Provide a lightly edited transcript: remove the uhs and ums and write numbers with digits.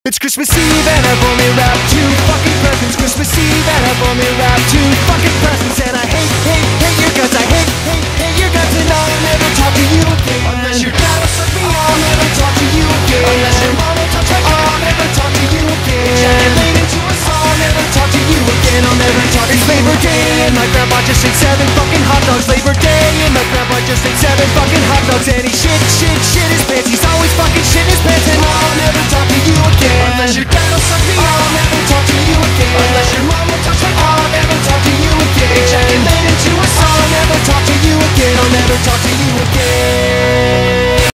It's Christmas Eve and I've only wrapped 2 fucking presents. Christmas Eve and I've only wrapped 2 fucking presents. And I hate your guts. I hate your guts. And I'll never talk to you again. Unless your dad will suck me, I'll never talk to you again. Unless your mom will touch my car, I'll never talk to you again. Ejaculate into a song, I'll never talk to you again. I'll never talk to you. It's Labor Day and my grandpa just ate 7 fucking hot dogs. Labor Day and my grandpa just ate 7 fucking hot dogs. And he shit his